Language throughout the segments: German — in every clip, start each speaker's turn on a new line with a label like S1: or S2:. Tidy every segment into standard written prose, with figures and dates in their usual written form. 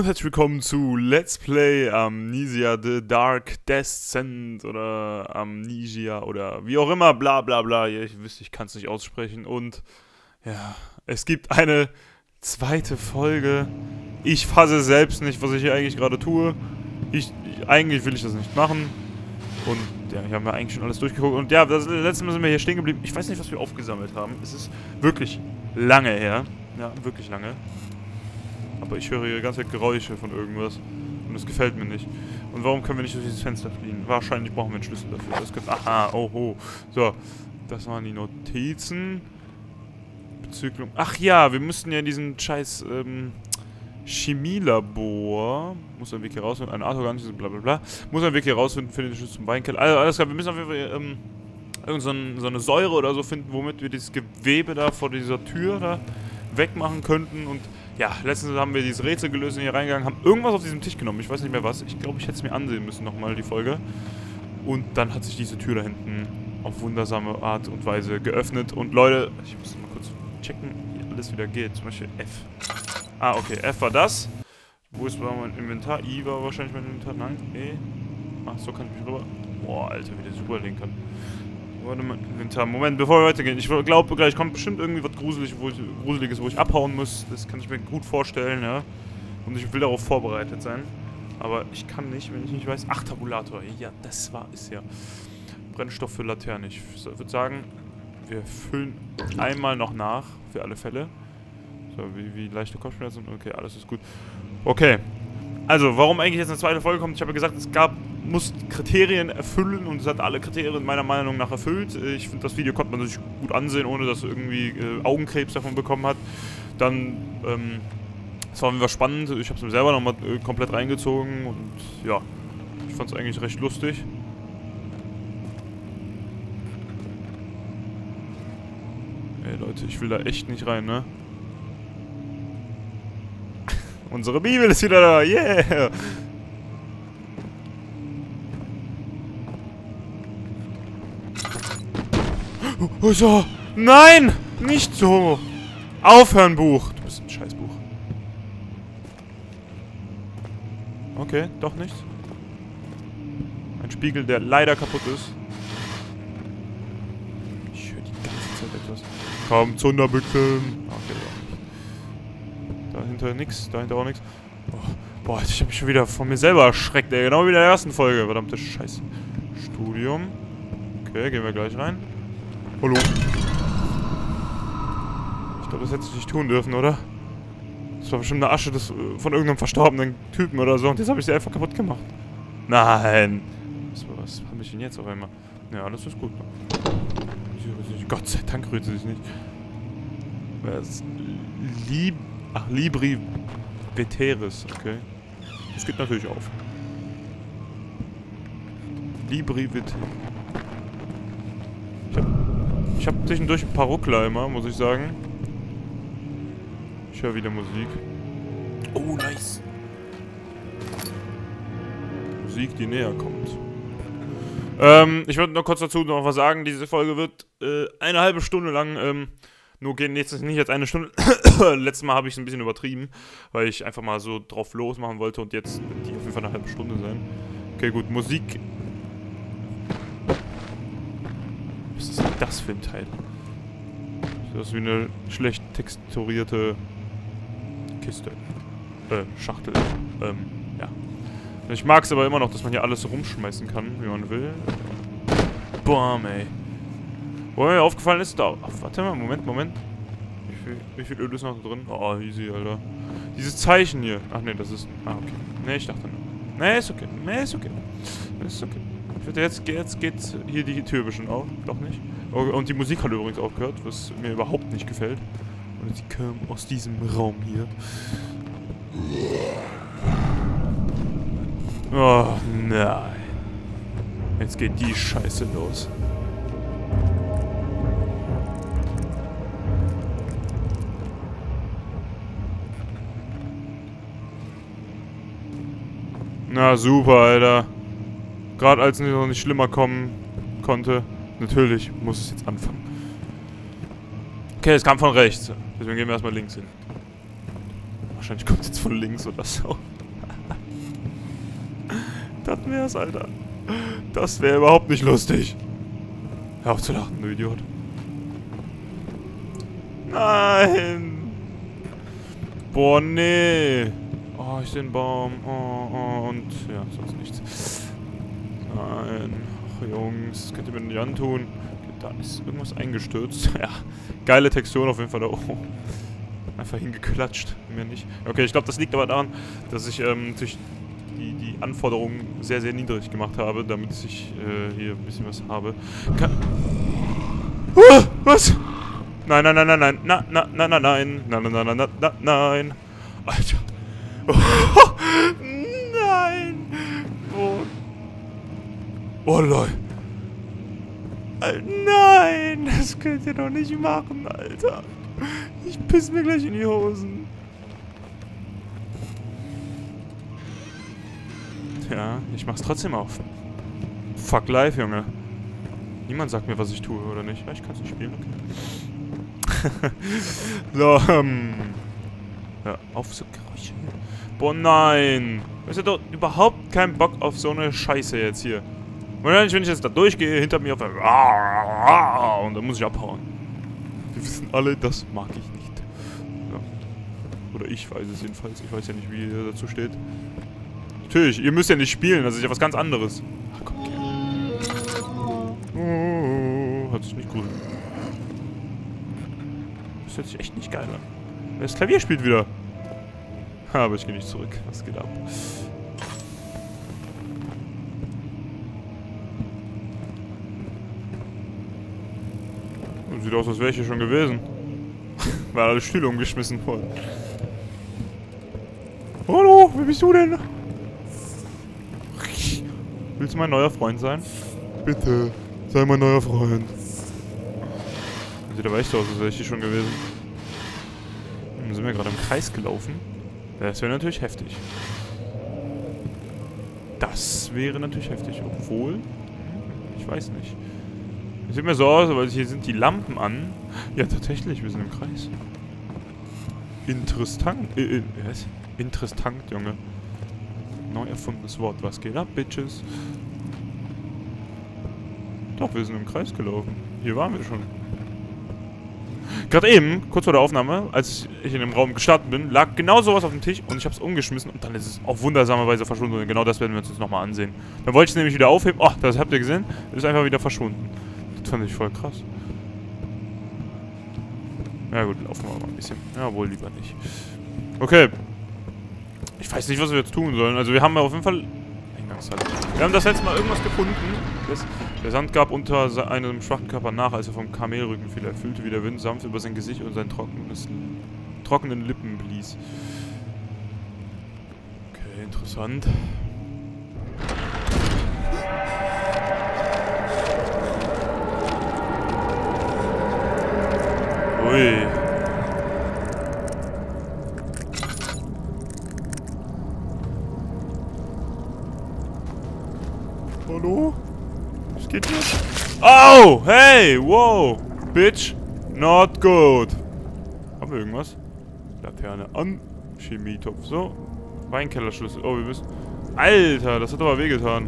S1: und herzlich willkommen zu Let's Play Amnesia The Dark Descent oder Amnesia oder wie auch immer, bla bla bla. Ja, ich kann es nicht aussprechen. Und ja, es gibt eine zweite Folge. Ich fasse selbst nicht, was ich hier eigentlich gerade tue. Eigentlich will ich das nicht machen. Und ja, hier haben wir eigentlich schon alles durchgeguckt. Und ja, das letzte Mal sind wir hier stehen geblieben. Ich weiß nicht, was wir aufgesammelt haben. Es ist wirklich lange her. Ja, wirklich lange. Aber ich höre hier die ganze Zeit Geräusche von irgendwas. Und das gefällt mir nicht. Und warum können wir nicht durch dieses Fenster fliehen? Wahrscheinlich brauchen wir einen Schlüssel dafür. Das könnte, aha, oh. So, das waren die Notizen. Bezüglich... Ach ja, wir müssten ja in diesem scheiß Chemielabor. Muss ein Weg hier rausfinden. Ein Artorganismus, bla bla bla. Muss ein Weg hier rausfinden für den Schlüssel zum Weinkeller. Also, alles klar, wir müssen auf jeden Fall so eine Säure oder so finden, womit wir dieses Gewebe da vor dieser Tür da wegmachen könnten. Und ja, letztens haben wir dieses Rätsel gelöst und hier reingegangen, haben irgendwas auf diesem Tisch genommen. Ich weiß nicht mehr was. Ich glaube, ich hätte es mir ansehen müssen nochmal, die Folge. Und dann hat sich diese Tür da hinten auf wundersame Art und Weise geöffnet. Und Leute, ich muss mal kurz checken, wie alles wieder geht. Zum Beispiel F. Ah, okay, F war das. Wo ist mein Inventar? I war wahrscheinlich mein Inventar. Nein, E. Ach, so kann ich mich rüber... Boah, Alter, wie der super legen kann. Warte mal, Inventar. Moment, bevor wir weitergehen. Ich glaube, gleich kommt bestimmt irgendwie was Gruseliges, wo ich abhauen muss. Das kann ich mir gut vorstellen, ja. Und ich will darauf vorbereitet sein. Aber ich kann nicht, wenn ich nicht weiß. Ach, Tabulator. Ja, das ist ja. Brennstoff für Laterne. Ich würde sagen, wir füllen einmal noch nach, für alle Fälle. So, wie leichte Kopfschmerzen. Okay, alles ist gut. Okay. Also, warum eigentlich jetzt eine zweite Folge kommt? Ich habe ja gesagt, muss Kriterien erfüllen und es hat alle Kriterien meiner Meinung nach erfüllt. Ich finde, das Video konnte man sich gut ansehen, ohne dass irgendwie Augenkrebs davon bekommen hat. Dann, es war wieder spannend. Ich habe es mir selber nochmal komplett reingezogen und ja, ich fand es eigentlich recht lustig. Ey Leute, ich will da echt nicht rein, ne? Unsere Bibel ist wieder da, yeah! So, nein! Nicht so! Aufhören, Buch! Du bist ein Scheißbuch. Okay, doch nicht. Ein Spiegel, der leider kaputt ist. Ich höre die ganze Zeit etwas. Komm, Zunderbüchsen! Okay, doch nicht. Dahinter nix, dahinter auch nix. Oh, boah, ich habe mich schon wieder von mir selber erschreckt, ey. Genau wie in der ersten Folge. Verdammte Scheiße. Studium. Okay, gehen wir gleich rein. Hallo. Ich glaube, das hätte ich nicht tun dürfen, oder? Das war bestimmt eine Asche von irgendeinem verstorbenen Typen oder so. Und jetzt habe ich sie einfach kaputt gemacht. Nein. Was habe ich denn jetzt auf einmal? Ja, alles ist gut. Gott sei Dank rührt sie sich nicht. Libri Veteris, okay. Das geht natürlich auf. Libri Veteris. Ich hab zwischendurch ein paar Ruckler immer, muss ich sagen. Ich höre wieder Musik. Oh, nice. Musik, die näher kommt. Ich würde noch kurz dazu noch was sagen. Diese Folge wird eine halbe Stunde lang, nur gehen jetzt nicht jetzt eine Stunde. Letztes Mal habe ich es ein bisschen übertrieben, weil ich einfach mal so drauf losmachen wollte und jetzt wird die auf jeden Fall eine halbe Stunde sein. Okay, gut, Musik. Was ist denn das für ein Teil? Das ist wie eine schlecht texturierte Kiste. Schachtel. Ja. Ich mag es aber immer noch, dass man hier alles rumschmeißen kann, wie man will. Boom, ey. Wo mir aufgefallen ist, da... Ach, warte mal, Moment. Wie viel Öl ist noch drin? Oh, easy, Alter. Dieses Zeichen hier. Ach, nee, das ist... Ah, okay. Nee, ich dachte nur. Nee, ist okay. Ist okay. Jetzt geht hier die Tür bestimmt auf. Doch nicht. Oh, und die Musik hat übrigens aufgehört, was mir überhaupt nicht gefällt. Und sie kam aus diesem Raum hier. Oh, nein. Jetzt geht die Scheiße los. Na super, Alter. Gerade als es noch nicht schlimmer kommen konnte. Natürlich muss es jetzt anfangen. Okay, es kam von rechts. Deswegen gehen wir erstmal links hin. Wahrscheinlich kommt es jetzt von links oder so. Das wär's, Alter. Das wäre überhaupt nicht lustig. Hör auf zu lachen, du Idiot. Nein. Boah, nee. Oh, ich sehe einen Baum. Oh, und ja, sonst nichts. Nein. Ach, Jungs, das könnt ihr mir nicht antun. Da ist irgendwas eingestürzt. Ja, geile Textur auf jeden Fall da oben. Einfach hingeklatscht. Mir nicht. Okay, ich glaube, das liegt aber daran, dass ich natürlich die Anforderungen sehr, sehr niedrig gemacht habe, damit ich hier ein bisschen was habe. Was? Nein, nein, nein, nein, nein. Nein, nein, nein, nein, nein. Nein, nein, nein, nein, nein, nein. Alter. Nein. Oh, Leute. Nein, das könnt ihr doch nicht machen, Alter. Ich piss mir gleich in die Hosen. Ja, ich mach's trotzdem auf. Fuck life, Junge. Niemand sagt mir, was ich tue, oder nicht? Ja, ich kann's nicht spielen, okay. So, ja, auf so Geräusche. Boah, nein. Ich hab doch überhaupt keinen Bock auf so eine Scheiße jetzt hier. Und wenn ich jetzt da durchgehe, hinter mir auf der und dann muss ich abhauen. Wir wissen alle, das mag ich nicht. Ja. Oder ich weiß es jedenfalls. Ich weiß ja nicht, wie ihr dazu steht. Natürlich, ihr müsst ja nicht spielen, das ist ja was ganz anderes. Ach, komm, oh, hört sich nicht gut an. Das hört sich echt nicht geil an. Das Klavier spielt wieder. Aber ich gehe nicht zurück. Was geht ab? Sieht aus, als wäre ich hier schon gewesen. Weil alle Stühle umgeschmissen wurden. Hallo, wer bist du denn? Willst du mein neuer Freund sein? Bitte, sei mein neuer Freund. Sieht aber echt aus, als wäre ich hier schon gewesen. Dann sind wir gerade im Kreis gelaufen. Das wäre natürlich heftig. Das wäre natürlich heftig, obwohl... Ich weiß nicht. Sieht mir so aus, aber hier sind die Lampen an. Ja, tatsächlich, wir sind im Kreis. Interessant. Was? Interessant, Junge. Neu erfundenes Wort. Was geht ab, Bitches? Doch, wir sind im Kreis gelaufen. Hier waren wir schon. Gerade eben, kurz vor der Aufnahme, als ich in dem Raum gestartet bin, lag genau sowas auf dem Tisch und ich habe es umgeschmissen und dann ist es auf wundersame Weise verschwunden. Und genau das werden wir uns jetzt nochmal ansehen. Dann wollte ich es nämlich wieder aufheben. Oh, das habt ihr gesehen? Ist einfach wieder verschwunden. Das fand ich voll krass. Ja gut, laufen wir mal ein bisschen. Ja, wohl lieber nicht. Okay. Ich weiß nicht, was wir jetzt tun sollen. Also wir haben ja auf jeden Fall... Eingangshalle. Wir haben das letzte Mal irgendwas gefunden. Der Sand gab unter einem schwachen Körper nach, als er vom Kamelrücken fiel. Er fühlte, wie der Wind sanft über sein Gesicht und seinen trockenen Lippen blies. Okay, interessant. Ui. Hallo? Was geht hier? Oh! Hey! Wow! Bitch! Not good! Haben wir irgendwas? Laterne an. Chemietopf. So. Weinkellerschlüssel. Oh, wir müssen... Alter! Das hat aber wehgetan.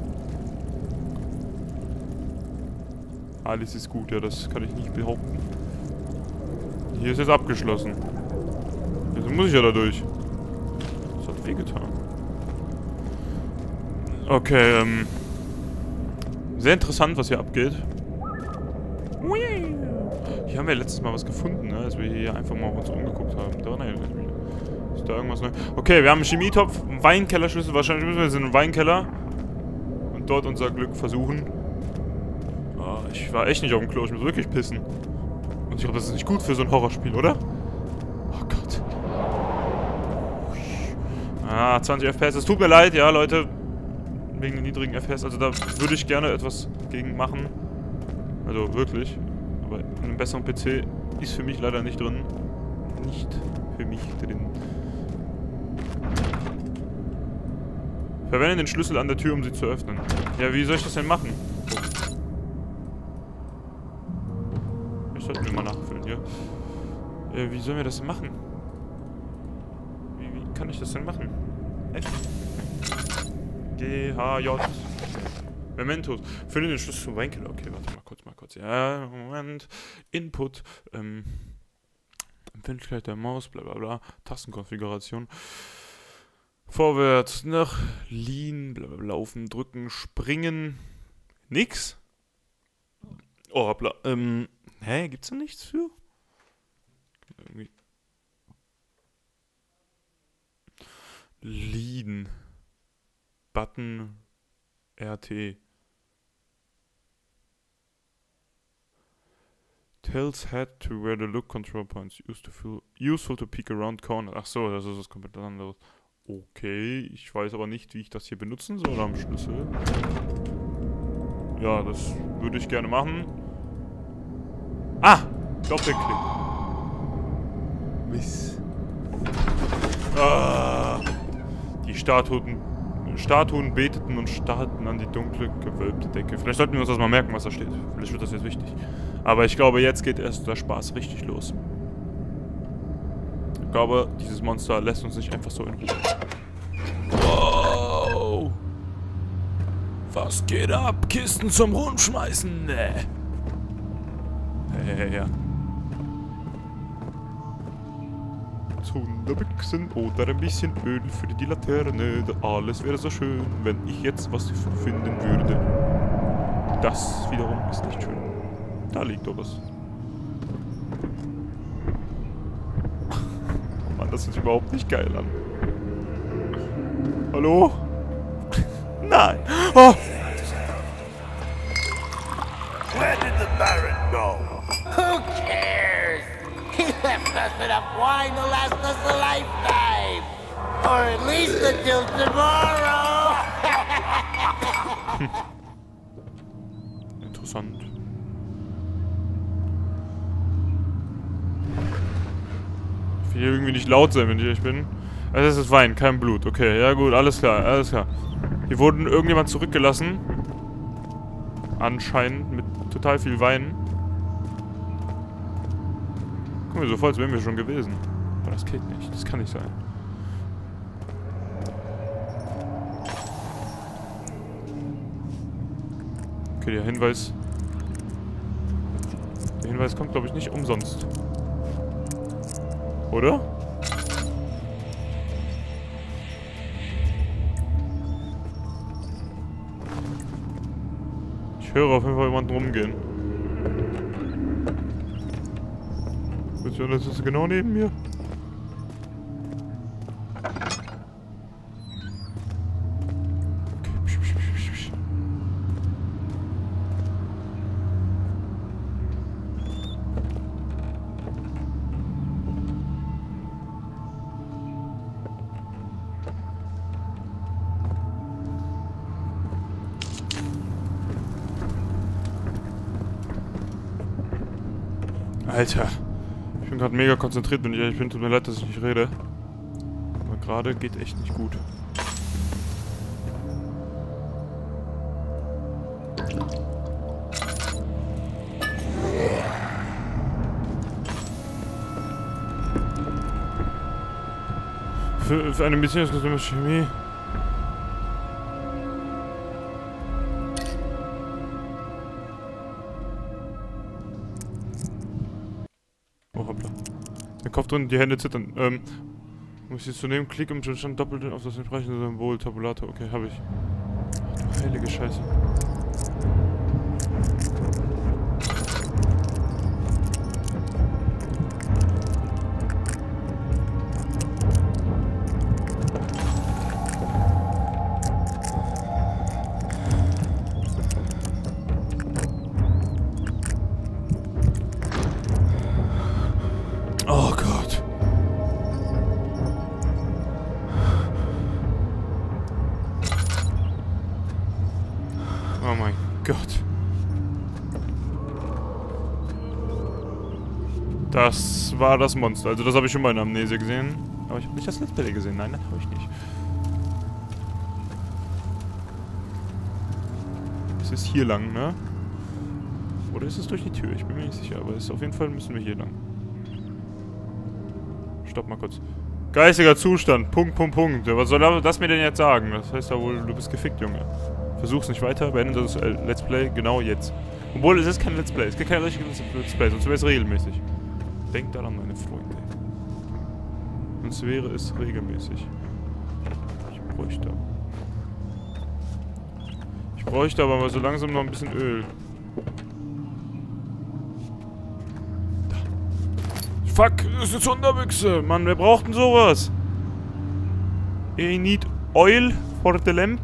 S1: Alles ist gut, ja, das kann ich nicht behaupten. Hier ist jetzt abgeschlossen. Jetzt muss ich ja da durch. Das hat wehgetan. Okay, sehr interessant, was hier abgeht. Hier haben wir letztes Mal was gefunden, ne? Als wir hier einfach mal uns umgeguckt haben. Da, nein, ist da irgendwas neu? Okay, wir haben einen Chemietopf, einen Weinkellerschlüssel. Wahrscheinlich müssen wir jetzt in einen Weinkeller. Und dort unser Glück versuchen. Oh, ich war echt nicht auf dem Klo, ich muss wirklich pissen. Und ich glaube, das ist nicht gut für so ein Horrorspiel, oder? Oh Gott. Ah, 20 FPS. Es tut mir leid, ja, Leute. Wegen den niedrigen FPS. Also da würde ich gerne etwas gegen machen. Also wirklich. Aber in einem besseren PC ist für mich leider nicht drin. Nicht für mich drin. Verwende den Schlüssel an der Tür, um sie zu öffnen. Ja, wie soll ich das denn machen? Sollten wir mal nachfüllen, ja. Wie sollen wir das denn machen? Wie kann ich das denn machen? F. G. GHJ. Mementos. Finde den Schlüssel zum Weinkeller. Okay, warte mal kurz. Ja, Moment. Input. Empfindlichkeit der Maus, bla bla bla. Tastenkonfiguration. Vorwärts, nach, lean, bla bla bla, laufen, drücken, springen. Nix? Oh, hoppla. Gibt's da nichts für? Irgendwie. Lean. Button. RT. Tilts head to where the look control points useful to peek around corner. Ach so, das ist was komplett anderes. Okay, ich weiß aber nicht, wie ich das hier benutzen soll am Schlüssel. Ja, das würde ich gerne machen. Ah! Doppelklick. Miss. Ah! Die Statuen beteten und starrten an die dunkle, gewölbte Decke. Vielleicht sollten wir uns das mal merken, was da steht. Vielleicht wird das jetzt wichtig. Aber ich glaube, jetzt geht erst der Spaß richtig los. Ich glaube, dieses Monster lässt uns nicht einfach so in Ruhe. Wow! Was geht ab? Kisten zum Rundschmeißen? Nee. Ja. Hunderbüchsen oder ein bisschen Öl für die Laterne. Alles wäre so schön, wenn ich jetzt was finden würde. Das wiederum ist nicht schön. Da liegt doch was. Mann, das sieht überhaupt nicht geil an. Hallo? Nein! Oh!
S2: Where did the Baron go?
S3: Who cares? He left us enough wine to last us a lifetime. Or at least until tomorrow.
S1: Interessant. Ich will hier irgendwie nicht laut sein, wenn ich ehrlich bin. Also es ist Wein, kein Blut. Okay, ja gut, alles klar, alles klar. Hier wurden irgendjemand zurückgelassen. Anscheinend mit total viel Wein. Guck mir so vor, als wären wir schon gewesen. Aber das geht nicht, das kann nicht sein. Okay, der Hinweis... Der Hinweis kommt, glaube ich, nicht umsonst. Oder? Ich höre auf jeden Fall jemanden rumgehen. Das ist genau neben mir. Alter. Ich bin gerade mega konzentriert, wenn ich ehrlich bin. Tut mir leid, dass ich nicht rede. Aber gerade geht echt nicht gut. Für eine Beziehungsgesundheit Chemie. Oh, hoppla. Der Kopf drin, die Hände zittern. Muss ich jetzt zu nehmen, klick und schon doppelt auf das entsprechende Symbol, Tabulator. Okay, habe ich. Ach du heilige Scheiße. Oh Gott. Oh mein Gott. Das war das Monster. Also das habe ich schon mal in Amnesia gesehen. Aber ich habe nicht das Let's Play gesehen. Nein, das habe ich nicht. Es ist hier lang, ne? Oder ist es durch die Tür? Ich bin mir nicht sicher. Aber es ist auf jeden Fall müssen wir hier lang. Stopp mal kurz. Geistiger Zustand. Punkt, Punkt, Punkt. Was soll das mir denn jetzt sagen? Das heißt ja wohl, du bist gefickt, Junge. Versuch's nicht weiter. Beende das Let's Play genau jetzt. Obwohl, es ist kein Let's Play. Es gibt kein richtiges Let's Play, sonst wäre es regelmäßig. Denkt daran, meine Freunde. Sonst wäre es regelmäßig. Ich bräuchte aber mal so langsam noch ein bisschen Öl. Da. Fuck, das ist eine Sonderbüchse. Mann, wer braucht denn sowas? I need oil for the lamp.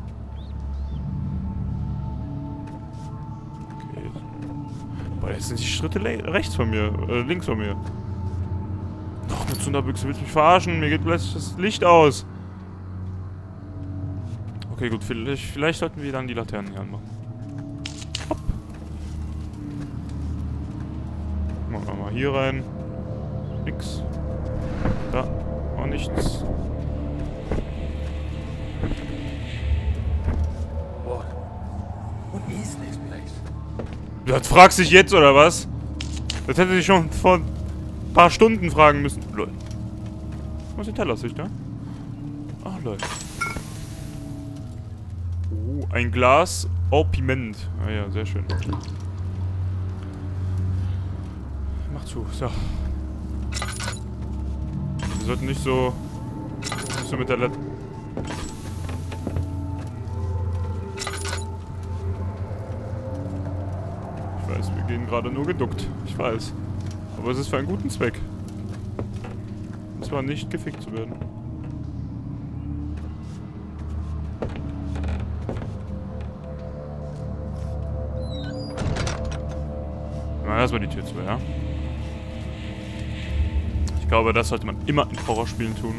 S1: Okay. Boah, jetzt sind die Schritte rechts von mir. Links von mir. Noch eine Sonderbüchse. Willst du mich verarschen? Mir geht plötzlich das Licht aus. Okay, gut, vielleicht sollten wir dann die Laternen hier anmachen. Hopp. Machen wir mal hier rein. Nix. Da. Auch nichts.
S2: What is this place?
S1: Das fragst du dich jetzt, oder was? Das hätte ich schon vor ein paar Stunden fragen müssen. Lol. Was ist die Tellersicht, ne? Ach, lol. Ein Glas Piment. Ah ja, sehr schön. Mach zu. So. Wir sollten nicht so mit der Ich weiß, wir gehen gerade nur geduckt. Ich weiß. Aber es ist für einen guten Zweck. Und zwar nicht gefickt zu werden. Erstmal die Tür zu, ja. Ich glaube, das sollte man immer in Horrorspielen tun.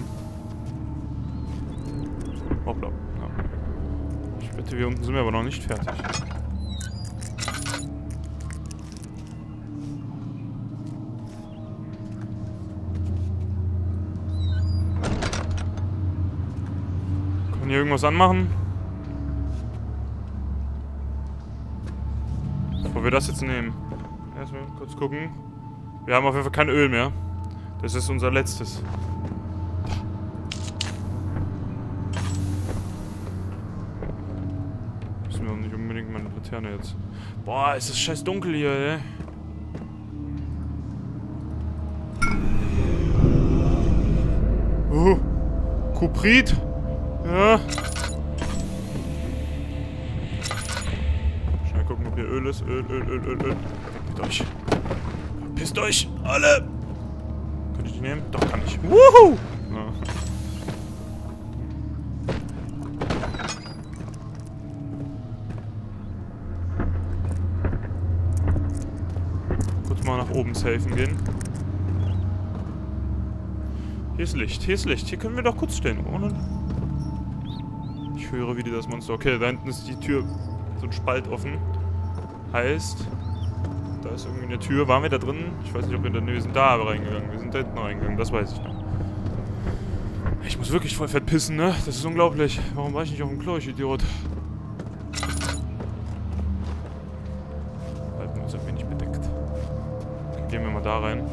S1: Hoppla. Ja. Ich wette, hier unten sind wir aber noch nicht fertig. Kann man hier irgendwas anmachen? Bevor wir das jetzt nehmen. Erstmal kurz gucken. Wir haben auf jeden Fall kein Öl mehr. Das ist unser letztes. Müssen wir auch nicht unbedingt meine Laterne jetzt. Boah, ist das scheiß dunkel hier, ey. Kuprit. Ja. Schnell gucken, ob hier Öl ist. Öl. Pisst euch. Pisst euch, alle! Könnte ich die nehmen? Doch, kann ich. Wuhu! Ja. Kurz mal nach oben safen gehen. Hier ist Licht, hier ist Licht. Hier können wir doch kurz stehen, ohne... Ich höre wieder das Monster. Okay, da hinten ist die Tür, so ein Spalt offen. Heißt, da ist irgendwie eine Tür. Waren wir da drin? Ich weiß nicht, ob wir sind da reingegangen. Wir sind da hinten reingegangen, das weiß ich noch. Ich muss wirklich voll fett pissen, ne? Das ist unglaublich. Warum war ich nicht auf dem Klo, ich Idiot? Halten wir uns ein wenig bedeckt. Okay, gehen wir mal da rein.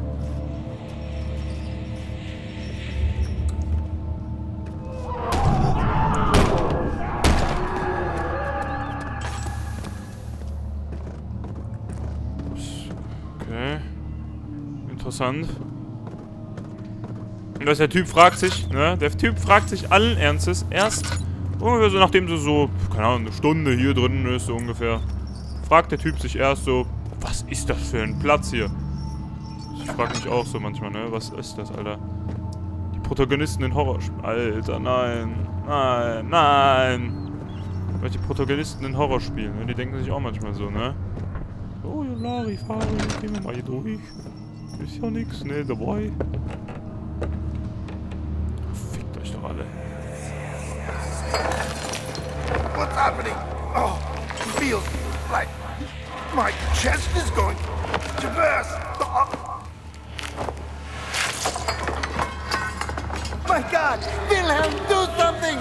S1: Interessant. Und der Typ fragt sich, ne? Der Typ fragt sich allen Ernstes erst ungefähr so, nachdem sie so, keine Ahnung, eine Stunde hier drin ist, so ungefähr. Fragt der Typ sich erst so, was ist das für ein Platz hier? Ich frag mich auch so manchmal, ne? Was ist das, Alter? Die Protagonisten in Horrorspielen. Alter, nein. Nein. Weil die Protagonisten in Horrorspielen, ne? Die denken sich auch manchmal so, ne? Oh, Larifari, gehen wir mal hier durch. Ist ja nix, ne, dabei. Fickt euch doch alle.
S2: What's happening? Oh, it feels like my chest is going to burst.
S3: My God! Wilhelm, do something!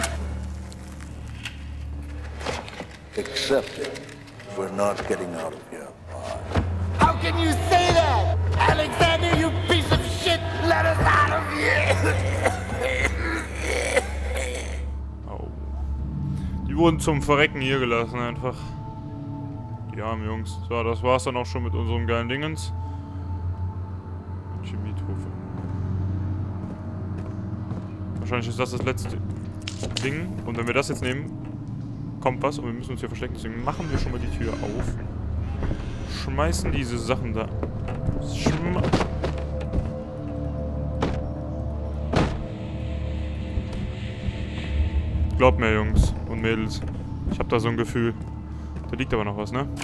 S2: Accept it. We're not getting out of here.
S3: How can you say that? Alexander, you piece of shit! let us out of here!
S1: Au. Die wurden zum Verrecken hier gelassen einfach. Die armen Jungs. So, das war's dann auch schon mit unserem geilen Dingens. Chemietufe. Wahrscheinlich ist das das letzte Ding. Und wenn wir das jetzt nehmen, kommt was und wir müssen uns hier verstecken. Deswegen machen wir schon mal die Tür auf. Schmeißen diese Sachen da. Glaubt mir, Jungs und Mädels. Ich hab da so ein Gefühl. Da liegt aber noch was, ne?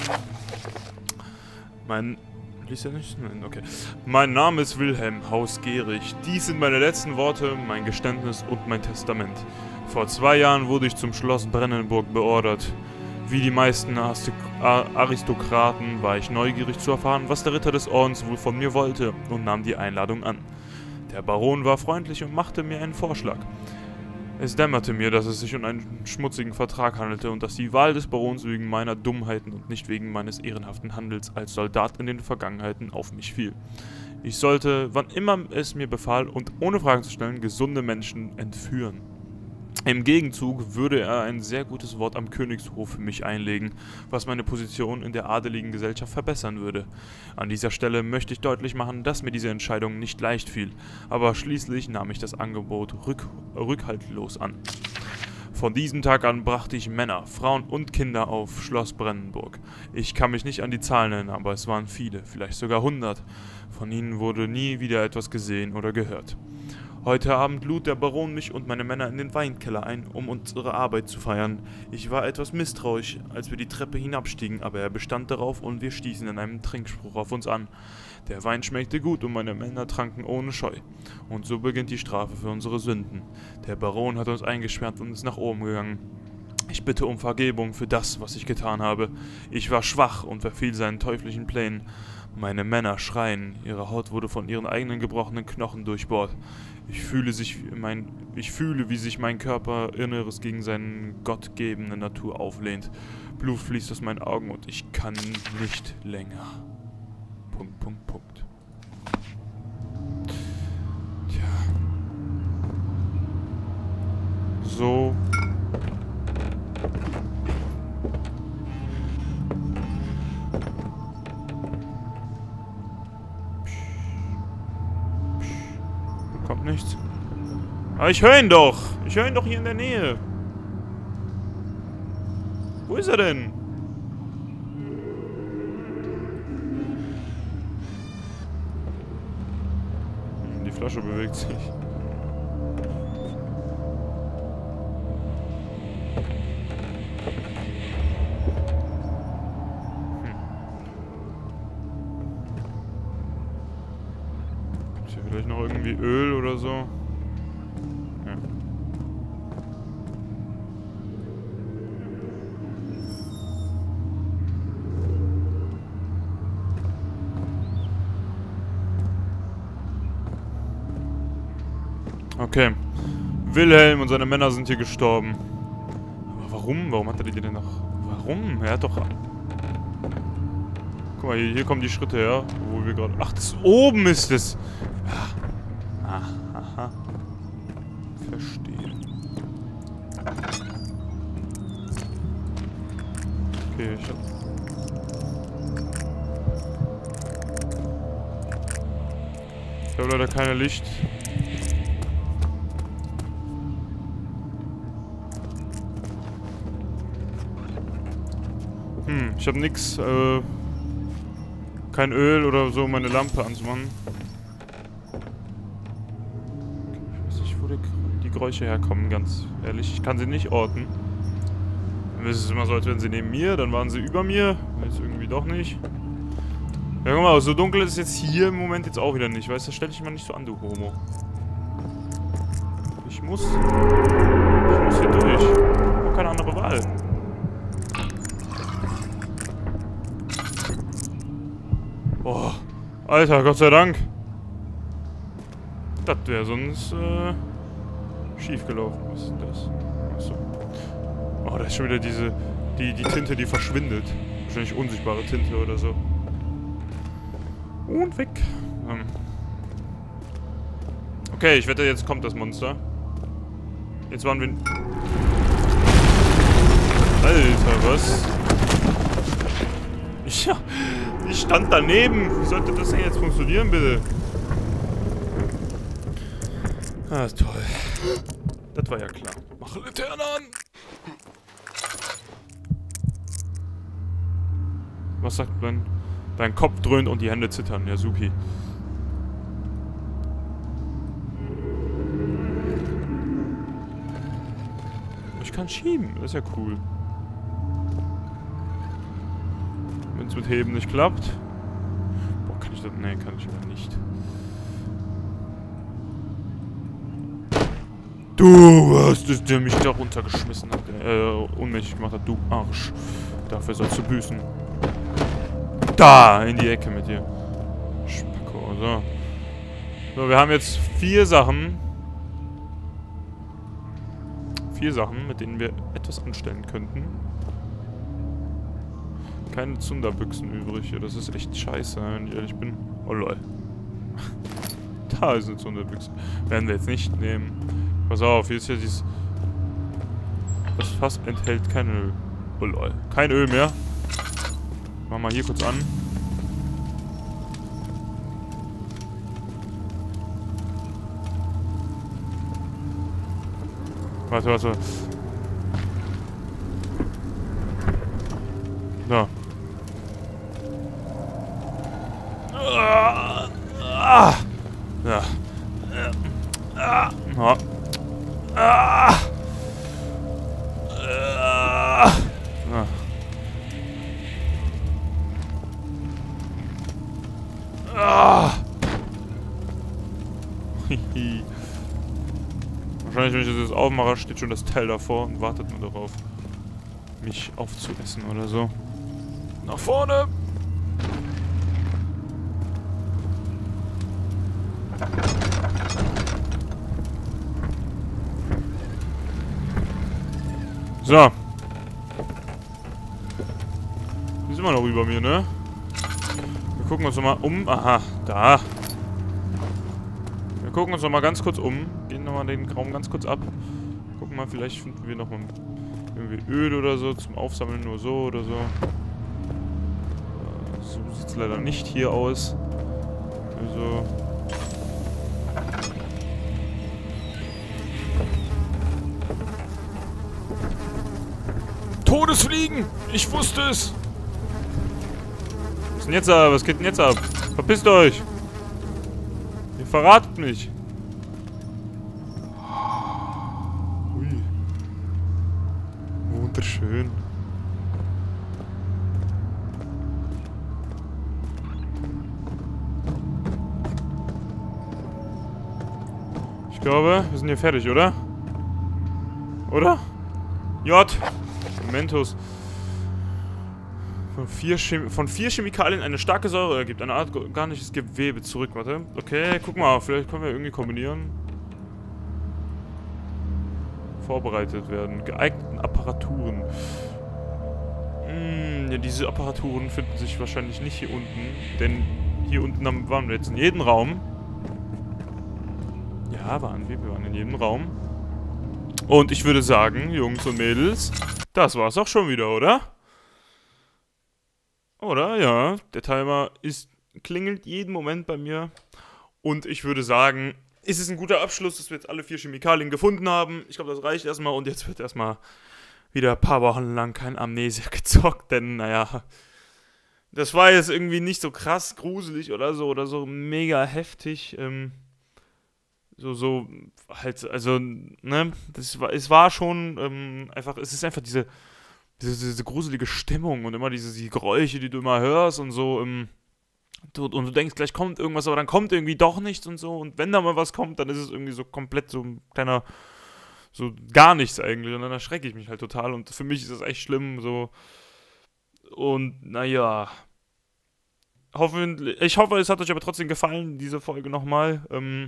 S1: Liest er nicht? Nein, okay. Mein Name ist Wilhelm, Haus Gehrig. Dies sind meine letzten Worte, mein Geständnis und mein Testament. Vor 2 Jahren wurde ich zum Schloss Brennenburg beordert. Wie die meisten Aristokraten war ich neugierig zu erfahren, was der Ritter des Ordens wohl von mir wollte, und nahm die Einladung an. Der Baron war freundlich und machte mir einen Vorschlag. Es dämmerte mir, dass es sich um einen schmutzigen Vertrag handelte und dass die Wahl des Barons wegen meiner Dummheiten und nicht wegen meines ehrenhaften Handels als Soldat in den Vergangenheiten auf mich fiel. Ich sollte, wann immer es mir befahl und ohne Fragen zu stellen, gesunde Menschen entführen. Im Gegenzug würde er ein sehr gutes Wort am Königshof für mich einlegen, was meine Position in der adeligen Gesellschaft verbessern würde. An dieser Stelle möchte ich deutlich machen, dass mir diese Entscheidung nicht leicht fiel, aber schließlich nahm ich das Angebot rückhaltlos an. Von diesem Tag an brachte ich Männer, Frauen und Kinder auf Schloss Brennenburg. Ich kann mich nicht an die Zahlen erinnern, aber es waren viele, vielleicht sogar 100. Von ihnen wurde nie wieder etwas gesehen oder gehört. Heute Abend lud der Baron mich und meine Männer in den Weinkeller ein, um unsere Arbeit zu feiern. Ich war etwas misstrauisch, als wir die Treppe hinabstiegen, aber er bestand darauf und wir stießen in einem Trinkspruch auf uns an. Der Wein schmeckte gut und meine Männer tranken ohne Scheu. Und so beginnt die Strafe für unsere Sünden. Der Baron hat uns eingesperrt und ist nach oben gegangen. Ich bitte um Vergebung für das, was ich getan habe. Ich war schwach und verfiel seinen teuflischen Plänen. Meine Männer schreien, ihre Haut wurde von ihren eigenen gebrochenen Knochen durchbohrt. Ich fühle, wie sich mein Körperinneres gegen seine gottgebende Natur auflehnt. Blut fließt aus meinen Augen und ich kann nicht länger. Punkt, Punkt, Punkt. Tja. So. Kommt nichts. Aber ich höre ihn doch. Ich höre ihn doch hier in der Nähe. Wo ist er denn? Die Flasche bewegt sich. Vielleicht noch irgendwie Öl oder so. Ja. Okay. Wilhelm und seine Männer sind hier gestorben. Aber warum? Warum hat er die denn noch? Warum? Er hat doch... Guck mal, hier kommen die Schritte her, wo wir gerade... Ach, das oben ist es! Aha. Verstehe. Okay, ich habe leider keine Licht. Ich habe nix, kein Öl oder so, um meine Lampe anzumachen. Ich weiß nicht, wo die Geräusche herkommen, ganz ehrlich. Ich kann sie nicht orten. Dann ist es immer so, als wären sie neben mir, dann waren sie über mir. Jetzt irgendwie doch nicht. Ja, guck mal, so dunkel ist es jetzt hier im Moment jetzt auch wieder nicht. Weißt du, das stell dich mal nicht so an, du Homo. Ich muss hier durch. Ich habe keine andere Wahl. Oh, Alter, Gott sei Dank. Das wäre sonst schief gelaufen. Was ist denn das? Achso. Oh, da ist schon wieder die Tinte, die verschwindet. Wahrscheinlich unsichtbare Tinte oder so. Und weg. Okay, ich wette, jetzt kommt das Monster. Jetzt waren wir... Alter, was? Ja, ich stand daneben. Wie sollte das denn jetzt funktionieren, bitte? Ah, toll. Das war ja klar. Mach Laterne an! Was sagt man? Dein Kopf dröhnt und die Hände zittern. Ja, supi. Ich kann schieben. Das ist ja cool. Wenn es mit Heben nicht klappt. Boah, kann ich das... Nee, kann ich aber nicht. Du hast es, der mich da runtergeschmissen hat. Ohnmächtig gemacht hat. Du Arsch. Dafür sollst du büßen. Da! In die Ecke mit dir. Spacko, so. So, wir haben jetzt 4 Sachen. 4 Sachen, mit denen wir etwas anstellen könnten. Keine Zunderbüchsen übrig hier. Das ist echt scheiße, wenn ich ehrlich bin. Oh lol. Da ist eine Zunderbüchse. Werden wir jetzt nicht nehmen. Pass auf, hier ist ja dieses... Das Fass enthält kein Öl. Oh lol. Kein Öl mehr. Machen wir hier kurz an. Warte. So. Ja. Wahrscheinlich, wenn ich das jetzt aufmache, steht schon das Teil davor und wartet nur darauf, mich aufzuessen oder so. Nach vorne! So. Die sind immer noch über mir, ne? Wir gucken uns nochmal um. Aha, da. Wir gucken uns nochmal ganz kurz um. Gehen nochmal den Raum ganz kurz ab. Gucken mal, vielleicht finden wir nochmal irgendwie Öl oder so zum Aufsammeln, nur so oder so. So sieht es leider nicht hier aus. Also... Todesfliegen! Ich wusste es! Was ist denn jetzt ab? Was geht denn jetzt ab? Verpisst euch! Ihr verratet mich! Ui. Wunderschön. Ich glaube, wir sind hier fertig, oder? Oder? J! Mentos. Von 4 Chemikalien eine starke Säure ergibt eine Art organisches Gewebe zurück. Warte. Okay, guck mal. Vielleicht können wir irgendwie kombinieren. Vorbereitet werden. Geeigneten Apparaturen. Ja, diese Apparaturen finden sich wahrscheinlich nicht hier unten. Denn hier unten waren wir jetzt in jedem Raum. Ja, waren wir. Wir waren in jedem Raum. Und ich würde sagen, Jungs und Mädels, das war's auch schon wieder, oder? Oder? Ja, der Timer klingelt jeden Moment bei mir. Und ich würde sagen, ist es ein guter Abschluss, dass wir jetzt alle 4 Chemikalien gefunden haben. Ich glaube, das reicht erstmal. Und jetzt wird erstmal wieder ein paar Wochen lang kein Amnesia gezockt. Denn, naja, das war jetzt irgendwie nicht so krass gruselig oder so mega heftig. Halt, also, ne, es war schon einfach, es ist einfach diese gruselige Stimmung und immer die Geräusche, die du immer hörst und so, und du denkst, gleich kommt irgendwas, aber dann kommt irgendwie doch nichts und so, und wenn da mal was kommt, dann ist es irgendwie so komplett so ein kleiner, so gar nichts eigentlich, und dann erschrecke ich mich halt total, und für mich ist das echt schlimm, so, und, naja, ich hoffe, es hat euch aber trotzdem gefallen, diese Folge nochmal,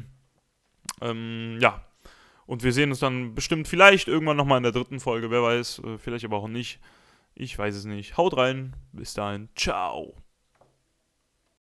S1: ja. Und wir sehen uns dann bestimmt vielleicht irgendwann nochmal in der 3. Folge. Wer weiß. Vielleicht aber auch nicht. Ich weiß es nicht. Haut rein. Bis dahin. Ciao.